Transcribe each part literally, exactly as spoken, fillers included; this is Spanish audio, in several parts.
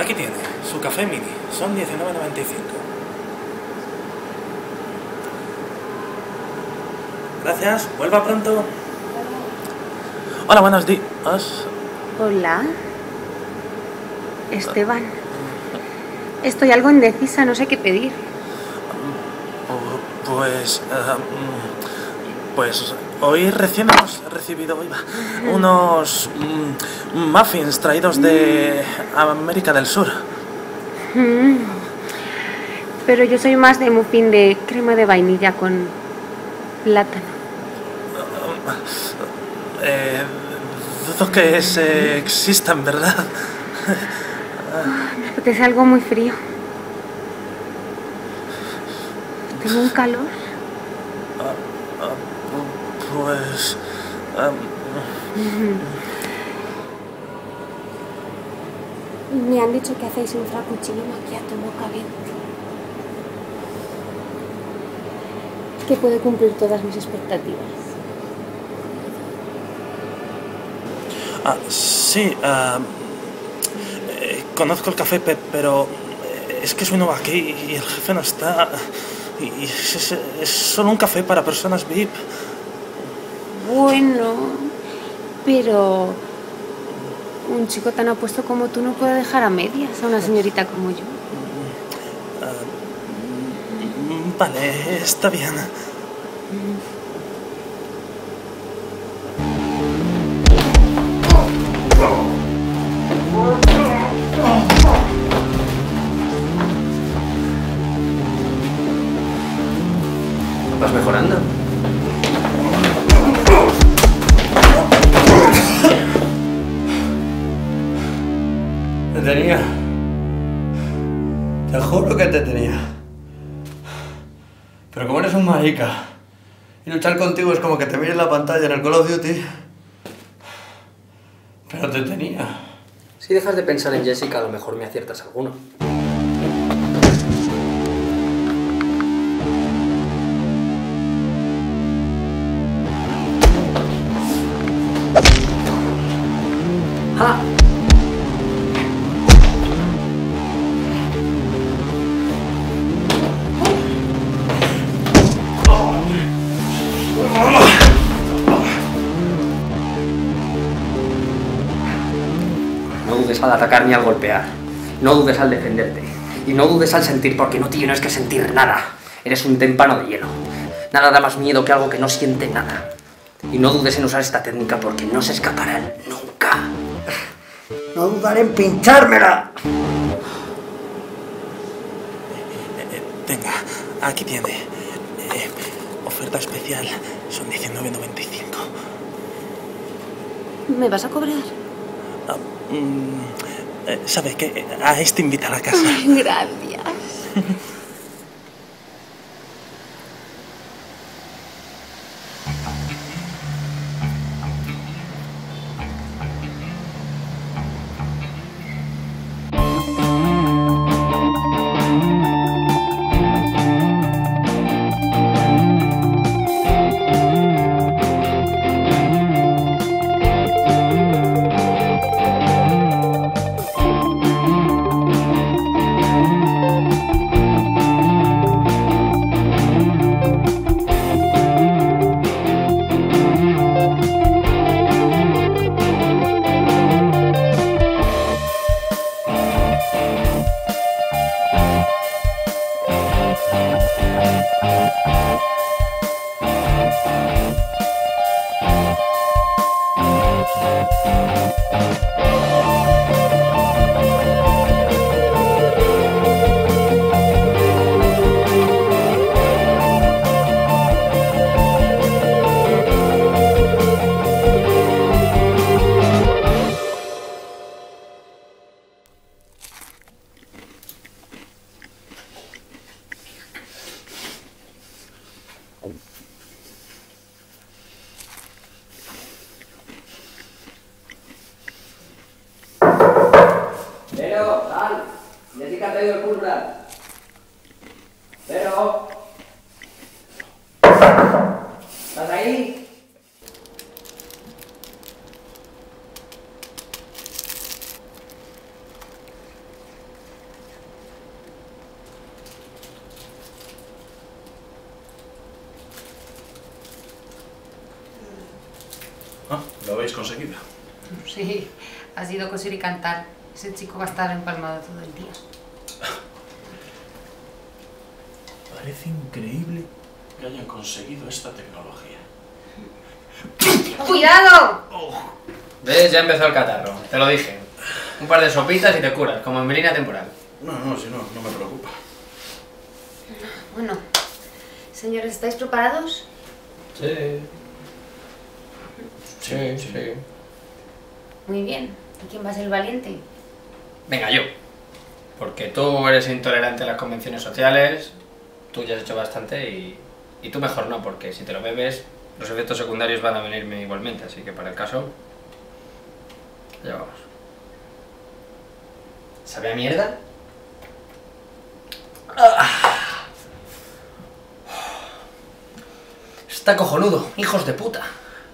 Aquí tiene, su café mini. Son diecinueve noventa y cinco. Gracias, vuelva pronto. Hola, buenos días. Hola. Esteban. Estoy algo indecisa, no sé qué pedir. Pues... Uh, pues hoy recién hemos recibido oiga, unos um, muffins traídos de América del Sur. Mm. Pero yo soy más de muffin de crema de vainilla con plátano. Uh, eh, dudo que se existan, ¿verdad? Oh, me apetece algo muy frío. Tengo un calor. Uh, uh, pues... Um... Me han dicho que hacéis un frappuccino macchiato mocha caliente, que puede cumplir todas mis expectativas. Ah, sí, uh, eh, conozco el café, pe pero es que soy nuevo aquí y el jefe no está. Y es, es, es solo un café para personas V I P. Bueno, pero un chico tan apuesto como tú no puede dejar a medias a una señorita como yo. Uh, vale, está bien. ¿Vas mejorando? Te tenía. Te juro que te tenía. Pero como eres un marica y luchar contigo es como que te mires la pantalla en el Call of Duty. Pero te tenía. Si dejas de pensar en Jessica, a lo mejor me aciertas alguno. ¡Ah! No dudes al atacar ni al golpear. No dudes al defenderte. Y no dudes al sentir, porque no tienes que sentir nada. Eres un témpano de hielo. Nada da más miedo que algo que no siente nada. Y no dudes en usar esta técnica porque no se escaparán nunca. No dudaré en pinchármela. Venga, aquí tiene. Eh, oferta especial. Son diecinueve noventa y cinco. ¿Me vas a cobrar? Uh, mm, eh, ¿Sabe qué? A este invitar a casa. Ay, gracias. Pero, sal. Jessica ha traído el curra. Pero. ¿Estás ahí? Ah, ¿lo habéis conseguido? Sí, ha sido coser y cantar. Ese chico va a estar empalmado todo el día. Parece increíble que hayan conseguido esta tecnología. ¡Cuidado! ¿Ves? Ya empezó el catarro. Te lo dije. Un par de sopitas y te curas, como en melina temporal. No, no, si no, no me preocupa. Bueno, señores, ¿estáis preparados? Sí. Sí, sí. Muy bien. ¿Y quién va a ser el valiente? Venga, yo. Porque tú eres intolerante a las convenciones sociales, tú ya has hecho bastante y, y tú mejor no, porque si te lo bebes, los efectos secundarios van a venirme igualmente, así que para el caso, ya vamos. ¿Sabe a mierda? Ah. Está cojonudo, hijos de puta.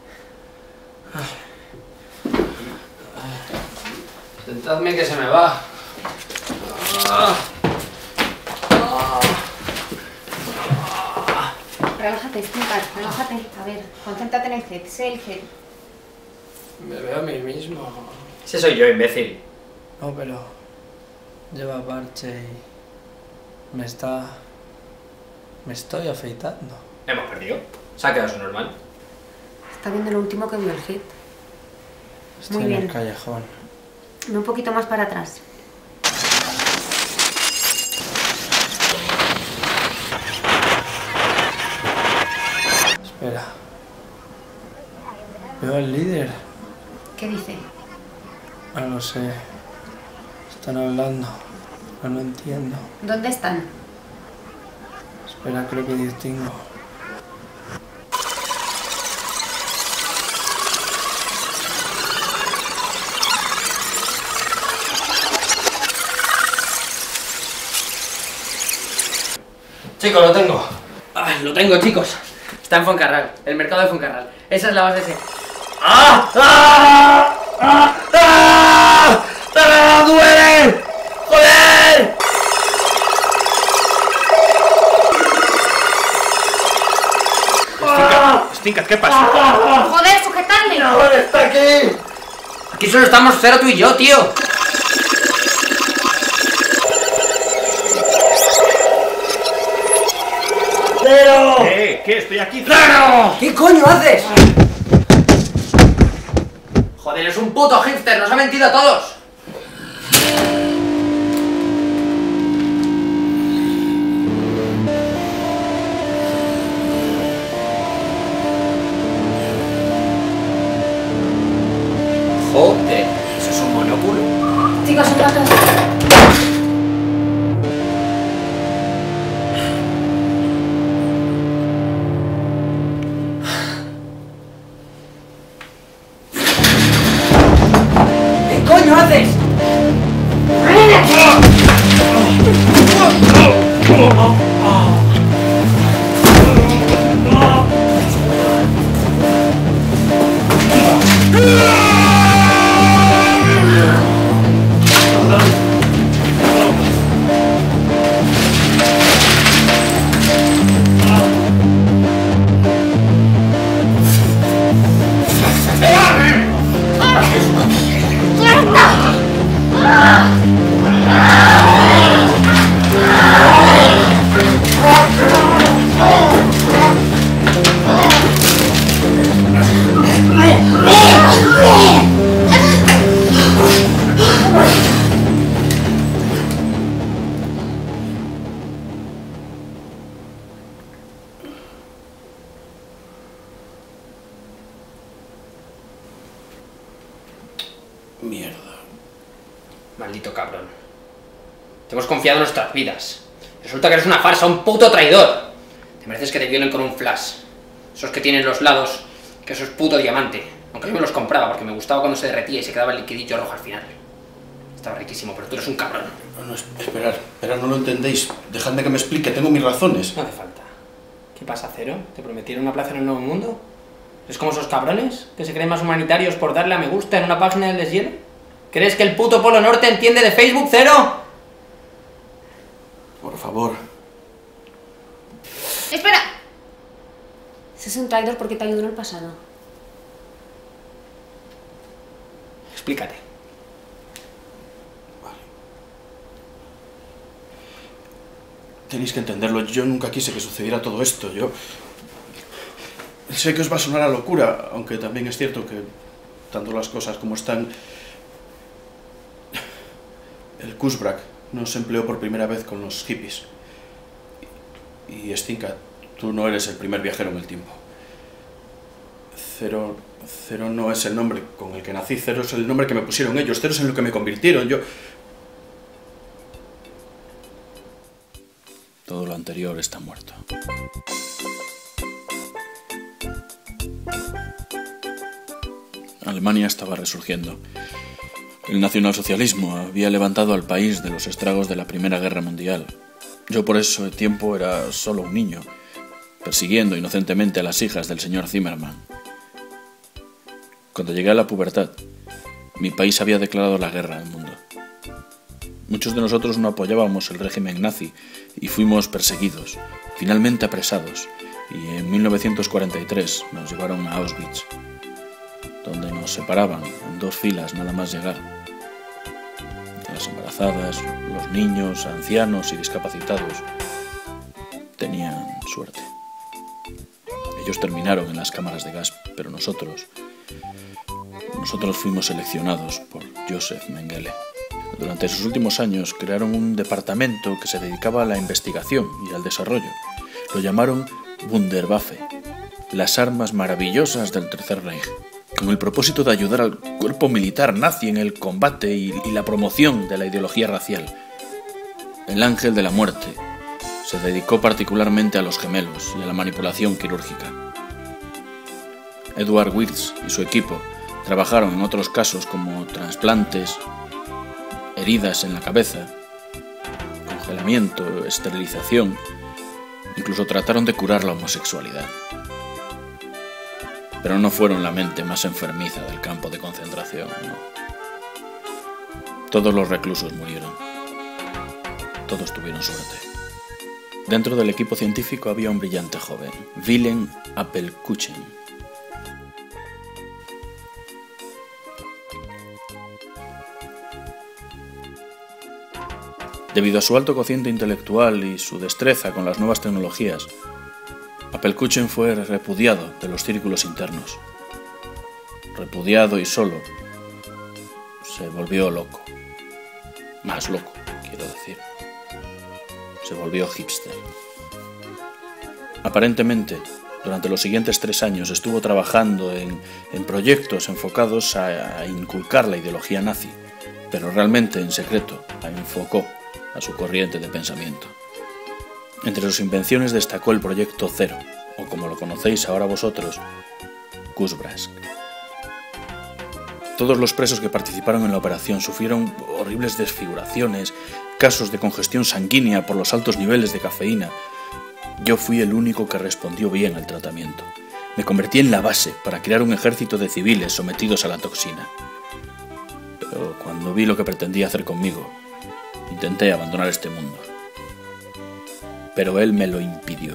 Sentadme que se me va. Ah. Ah. Relájate, Stinkar, relájate. A ver, concéntrate en el head, sé el head. Me veo a mí mismo. Ese soy yo, imbécil. No, pero lleva parche y me está... me estoy afeitando. Hemos perdido. Se ha quedado su normal. Está viendo lo último que vio el head. Estoy Muy en bien. el callejón. Ve un poquito más para atrás. Espera. Veo al líder. ¿Qué dice? No lo sé. Están hablando. Pero no entiendo. ¿Dónde están? Espera, creo que distingo. Chicos, lo tengo. Ah, lo tengo, chicos. Está en Fuencarral, el mercado de Fuencarral. Esa es la base de ese. ¡Ah! ¡Ah! ¡Ah! ¡Ah! ¡Ah! ¡Duele! ¡Joder! Stinkat, ¿qué pasa? ¡Joder, sujetadle! ¡Ahora está aquí! Aquí solo estamos Cero, tú y yo, tío. ¡Cero! ¿Qué? ¿Qué? Estoy aquí. ¡Cero! ¿Qué coño haces? Joder, es un puto hipster, nos ha mentido a todos. Joder, eso es un monóculo. Chicos, un rato. ¿Qué coño haces? Mierda. Maldito cabrón. Te hemos confiado en nuestras vidas. Resulta que eres una farsa, un puto traidor. Te mereces que te violen con un flash. Esos que tienen los lados, que eso es puto diamante. Aunque yo me los compraba porque me gustaba cuando se derretía y se quedaba el liquidillo rojo al final. Estaba riquísimo, pero tú eres un cabrón. No, no, esperad, esperad, no lo entendéis. Dejadme que me explique, tengo mis razones. No hace falta. ¿Qué pasa, Cero? ¿Te prometieron una plaza en el Nuevo Mundo? ¿Es como esos cabrones que se creen más humanitarios por darle a me gusta en una página del deshielo? ¿Crees que el puto Polo Norte entiende de Facebook, Cero? Por favor. ¡Espera! Ese es un traidor porque te ayudó en el pasado. Explícate. Vale. Tenéis que entenderlo. Yo nunca quise que sucediera todo esto. Yo... Sé que os va a sonar a locura, aunque también es cierto que, tanto las cosas como están, el Kursbrak nos empleó por primera vez con los hippies. Y Stinka, tú no eres el primer viajero en el tiempo. Cero, Cero no es el nombre con el que nací, Cero es el nombre que me pusieron ellos, Cero es en lo que me convirtieron. Yo... Todo lo anterior está muerto. Alemania estaba resurgiendo. El nacionalsocialismo había levantado al país de los estragos de la Primera Guerra Mundial. Yo por ese tiempo era solo un niño, persiguiendo inocentemente a las hijas del señor Zimmermann. Cuando llegué a la pubertad, mi país había declarado la guerra al mundo. Muchos de nosotros no apoyábamos el régimen nazi y fuimos perseguidos, finalmente apresados, y en mil novecientos cuarenta y tres nos llevaron a Auschwitz, donde nos separaban en dos filas nada más llegar. Las embarazadas, los niños, ancianos y discapacitados tenían suerte. Ellos terminaron en las cámaras de gas, pero nosotros, nosotros fuimos seleccionados por Joseph Mengele. Durante sus últimos años crearon un departamento que se dedicaba a la investigación y al desarrollo. Lo llamaron Wunderwaffe, las armas maravillosas del Tercer Reich, con el propósito de ayudar al cuerpo militar nazi en el combate y, y la promoción de la ideología racial. El ángel de la muerte se dedicó particularmente a los gemelos y a la manipulación quirúrgica. Edward Wirtz y su equipo trabajaron en otros casos como trasplantes, heridas en la cabeza, congelamiento, esterilización, incluso trataron de curar la homosexualidad. Pero no fueron la mente más enfermiza del campo de concentración, no. Todos los reclusos murieron. Todos tuvieron suerte. Dentro del equipo científico había un brillante joven, Wilhelm Appelkuchen. Debido a su alto cociente intelectual y su destreza con las nuevas tecnologías, Appelkuchen fue repudiado de los círculos internos. Repudiado y solo, se volvió loco. Más loco, quiero decir. Se volvió hipster. Aparentemente, durante los siguientes tres años estuvo trabajando en, en proyectos enfocados a, a inculcar la ideología nazi, pero realmente en secreto la enfocó a su corriente de pensamiento. Entre sus invenciones destacó el proyecto Cero, o como lo conocéis ahora vosotros, Kursbrak. Todos los presos que participaron en la operación sufrieron horribles desfiguraciones, casos de congestión sanguínea por los altos niveles de cafeína. Yo fui el único que respondió bien al tratamiento. Me convertí en la base para crear un ejército de civiles sometidos a la toxina. Pero cuando vi lo que pretendía hacer conmigo, intenté abandonar este mundo. Pero él me lo impidió.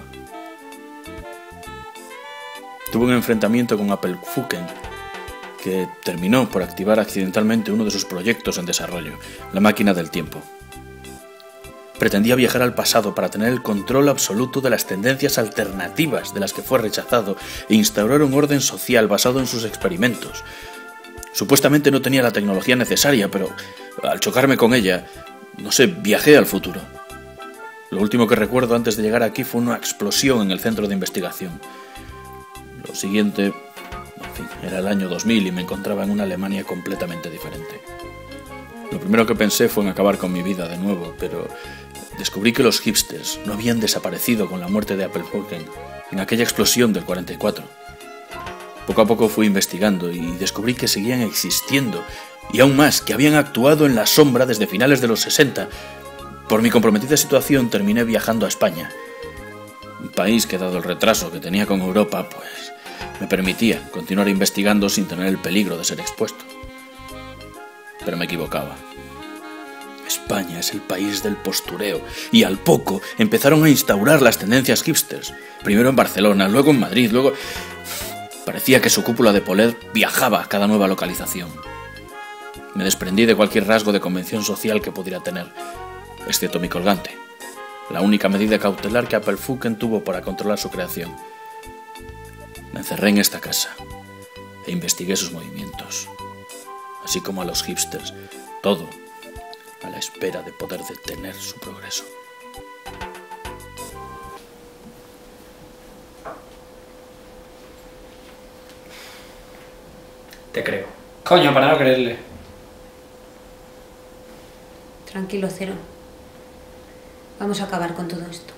Tuve un enfrentamiento con Appelkuchen que terminó por activar accidentalmente uno de sus proyectos en desarrollo, la máquina del tiempo. Pretendía viajar al pasado para tener el control absoluto de las tendencias alternativas de las que fue rechazado e instaurar un orden social basado en sus experimentos. Supuestamente no tenía la tecnología necesaria, pero al chocarme con ella, no sé, viajé al futuro. Lo último que recuerdo antes de llegar aquí fue una explosión en el centro de investigación. Lo siguiente, en fin, era el año dos mil y me encontraba en una Alemania completamente diferente. Lo primero que pensé fue en acabar con mi vida de nuevo, pero descubrí que los hipsters no habían desaparecido con la muerte de Appelkuchen en aquella explosión del cuarenta y cuatro. Poco a poco fui investigando y descubrí que seguían existiendo, y aún más, que habían actuado en la sombra desde finales de los sesenta. Por mi comprometida situación terminé viajando a España, un país que, dado el retraso que tenía con Europa, pues me permitía continuar investigando sin tener el peligro de ser expuesto. Pero me equivocaba. España es el país del postureo, y al poco empezaron a instaurar las tendencias hipsters, primero en Barcelona, luego en Madrid, luego... Parecía que su cúpula de poder viajaba a cada nueva localización. Me desprendí de cualquier rasgo de convención social que pudiera tener, excepto mi colgante, la única medida cautelar que Apelfuken tuvo para controlar su creación. Me encerré en esta casa e investigué sus movimientos, así como a los hipsters, todo a la espera de poder detener su progreso. Te creo. Coño, para no creerle. Tranquilo, Cero. Vamos a acabar con todo esto.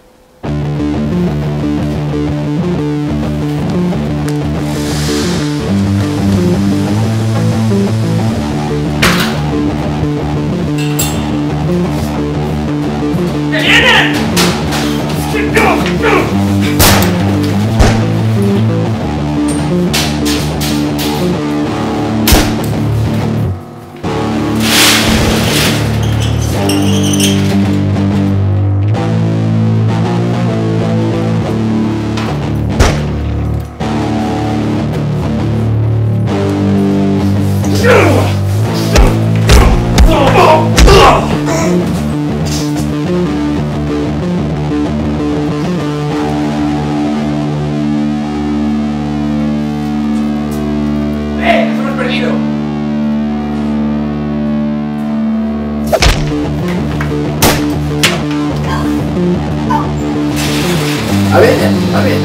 A ver, a ver.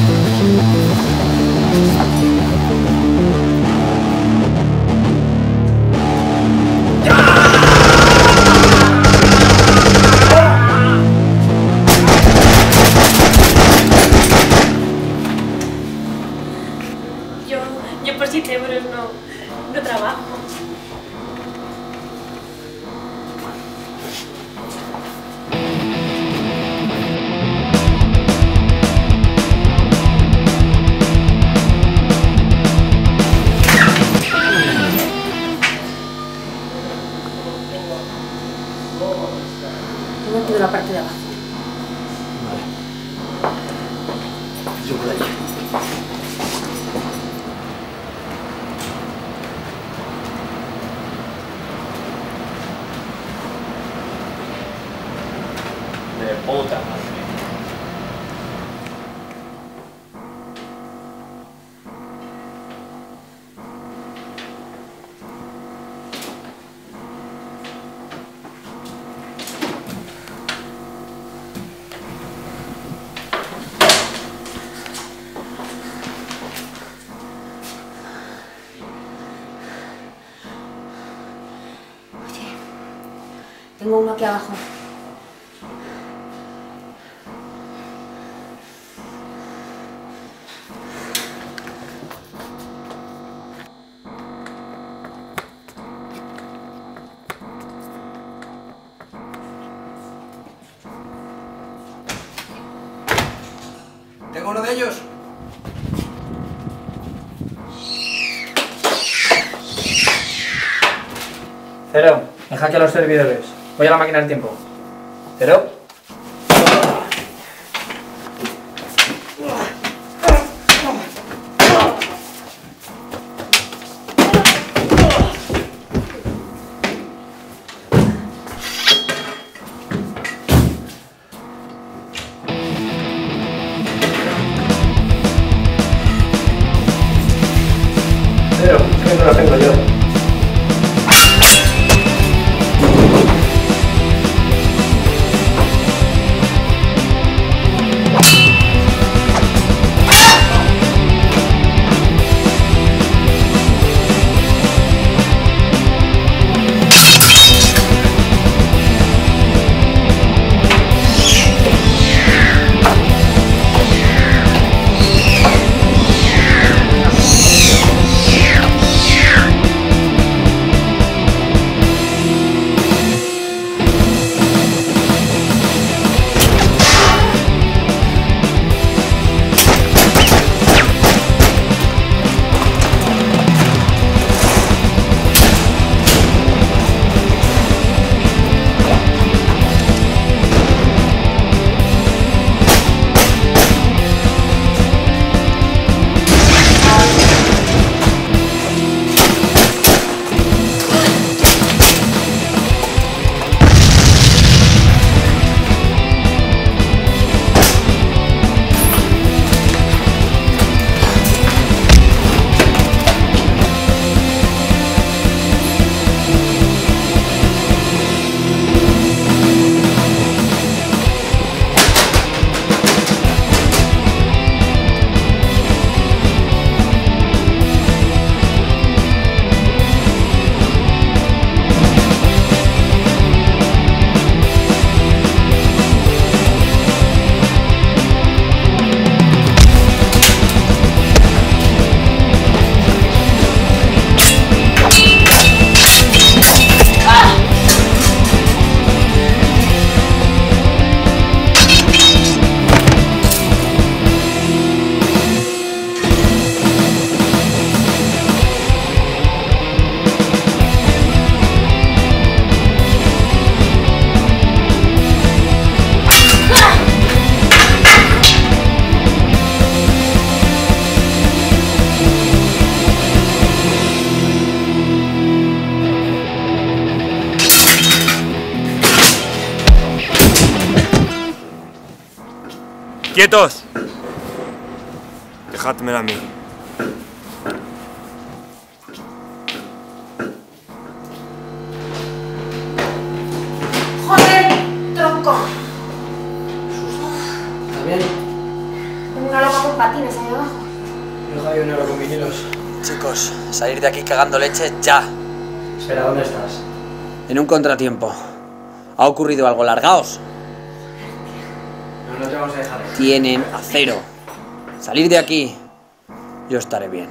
Yo, yo por siete euros no, no trabajo. Tengo aquí de la parte de abajo. Vale. Yo por ahí. De puta madre. Oye, tengo uno aquí abajo. Tengo uno de ellos. Cero, deja que los servidores. Voy a la máquina del tiempo. Cero. Cero, que no lo tengo yo. ¡Quietos! Dejádmela a mí. ¡Joder! ¡Tronco! ¿Está bien? Tengo una loca con patines ahí abajo. Yo hay un euro con vinilos. Chicos, salir de aquí cagando leche ya. Espera, ¿dónde estás? En un contratiempo. ¿Ha ocurrido algo? Largaos. No, no te vamos a dejar. Tienen acero. Salir de aquí. Yo estaré bien.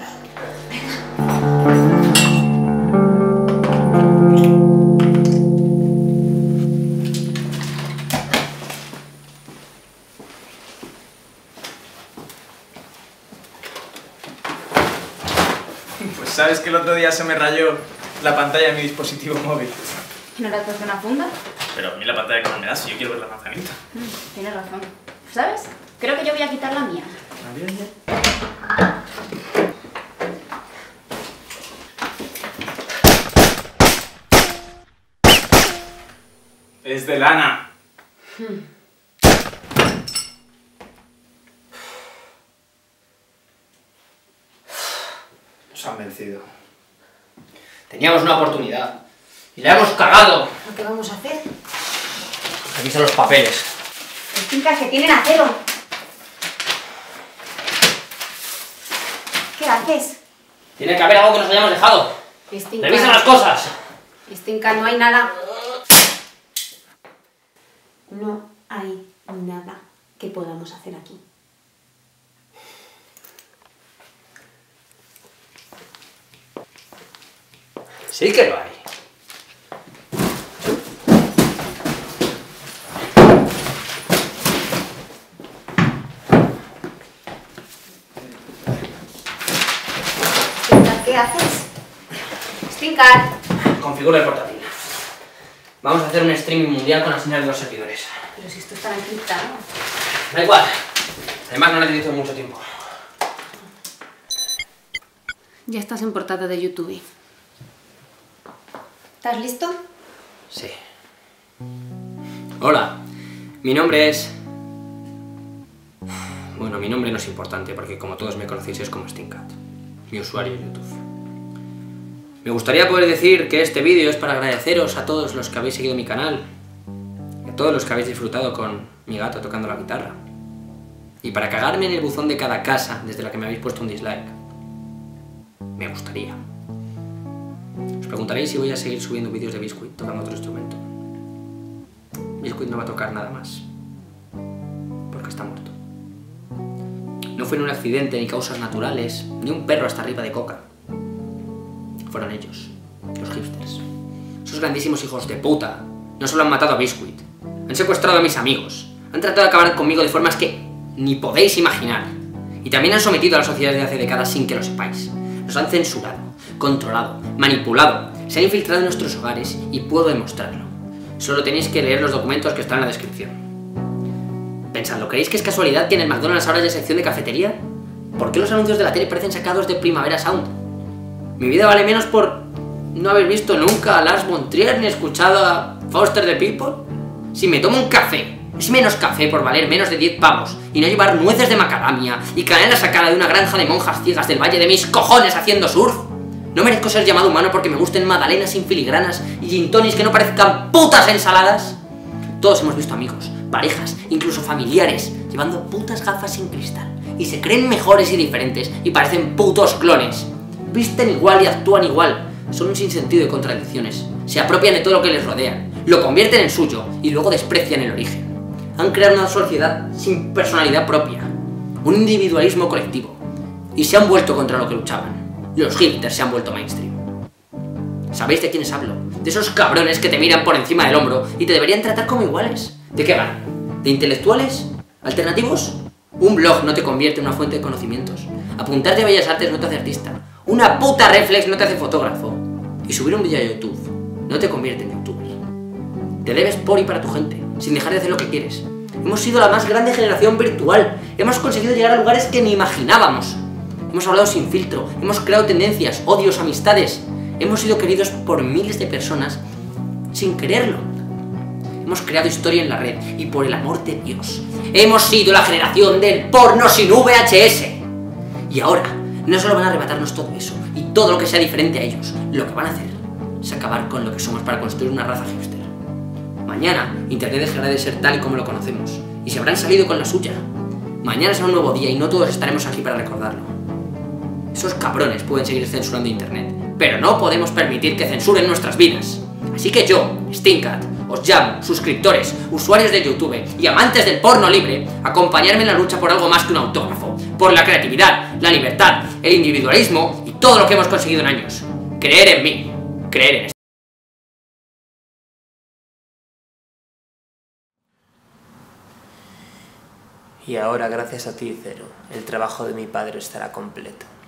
Pues sabes que el otro día se me rayó la pantalla de mi dispositivo móvil. ¿No le has puesto una funda? Pero a mí la pantalla que no me da si yo quiero ver la manzanita. Mm, tienes razón. ¿Sabes? Creo que yo voy a quitar la mía. Ah, bien, bien. Es de lana. Hmm. Nos han vencido. Teníamos una oportunidad. Y la hemos cagado. ¿Qué vamos a hacer? Revisa los papeles. Las fincas que tienen acero. ¿Qué haces? Tiene que haber algo que nos hayamos dejado. Estinca. Revisa las cosas. Estinca, no hay nada. No hay nada que podamos hacer aquí. Sí que lo hay. ¿Qué haces? Stinker. Configura el portátil. Vamos a hacer un streaming mundial con las señales de los servidores. Pero si esto está encriptado. Da igual. Además no necesito mucho tiempo. Ya estás en portada de YouTube. ¿Estás listo? Sí. Hola. Mi nombre es... Bueno, mi nombre no es importante porque como todos me conocéis es como Stinkat. Mi usuario en YouTube. Me gustaría poder decir que este vídeo es para agradeceros a todos los que habéis seguido mi canal y a todos los que habéis disfrutado con mi gato tocando la guitarra y para cagarme en el buzón de cada casa desde la que me habéis puesto un dislike. Me gustaría. Os preguntaréis si voy a seguir subiendo vídeos de Biscuit tocando otro instrumento. Biscuit no va a tocar nada más porque está muerto. No fue en un accidente ni causas naturales ni un perro hasta arriba de coca. Fueron ellos, los hipsters. Esos grandísimos hijos de puta no solo han matado a Biscuit, han secuestrado a mis amigos, han tratado de acabar conmigo de formas que ni podéis imaginar. Y también han sometido a la sociedad de hace décadas sin que lo sepáis. Nos han censurado, controlado, manipulado, se han infiltrado en nuestros hogares y puedo demostrarlo. Solo tenéis que leer los documentos que están en la descripción. Pensadlo, ¿creéis que es casualidad que en el McDonald's ahora haya sección de cafetería? ¿Por qué los anuncios de la tele parecen sacados de Primavera Sound? Mi vida vale menos por no haber visto nunca a Lars von Trier ni escuchado a Foster the People. Si me tomo un café, es menos café por valer menos de diez pavos y no llevar nueces de macadamia y canela sacada de una granja de monjas ciegas del valle de mis cojones haciendo surf. No merezco ser llamado humano porque me gusten magdalenas sin filigranas y gin tonics que no parezcan putas ensaladas. Todos hemos visto amigos, parejas, incluso familiares, llevando putas gafas sin cristal y se creen mejores y diferentes y parecen putos clones. Visten igual y actúan igual. Son un sinsentido de contradicciones. Se apropian de todo lo que les rodea, lo convierten en suyo y luego desprecian el origen. Han creado una sociedad sin personalidad propia, un individualismo colectivo, y se han vuelto contra lo que luchaban. Los hipsters se han vuelto mainstream. ¿Sabéis de quiénes hablo? De esos cabrones que te miran por encima del hombro y te deberían tratar como iguales. ¿De qué van? ¿De intelectuales? ¿Alternativos? Un blog no te convierte en una fuente de conocimientos. Apuntarte a Bellas Artes no te hace artista. Una puta reflex no te hace fotógrafo. Y subir un vídeo a YouTube no te convierte en youtuber. Te debes por y para tu gente, sin dejar de hacer lo que quieres. Hemos sido la más grande generación virtual. Hemos conseguido llegar a lugares que ni imaginábamos. Hemos hablado sin filtro, hemos creado tendencias, odios, amistades. Hemos sido queridos por miles de personas sin quererlo. Hemos creado historia en la red y por el amor de Dios, hemos sido la generación del porno sin V H S. Y ahora, no solo van a arrebatarnos todo eso y todo lo que sea diferente a ellos, lo que van a hacer es acabar con lo que somos para construir una raza hipster. Mañana, Internet dejará de ser tal y como lo conocemos y se habrán salido con la suya. Mañana será un nuevo día y no todos estaremos aquí para recordarlo. Esos cabrones pueden seguir censurando Internet, pero no podemos permitir que censuren nuestras vidas. Así que yo, Stingcat, os llamo, suscriptores, usuarios de YouTube y amantes del porno libre, a acompañarme en la lucha por algo más que un autógrafo, por la creatividad, la libertad, el individualismo y todo lo que hemos conseguido en años. Creer en mí, creer en esto. Y ahora, gracias a ti, Zero, el trabajo de mi padre estará completo.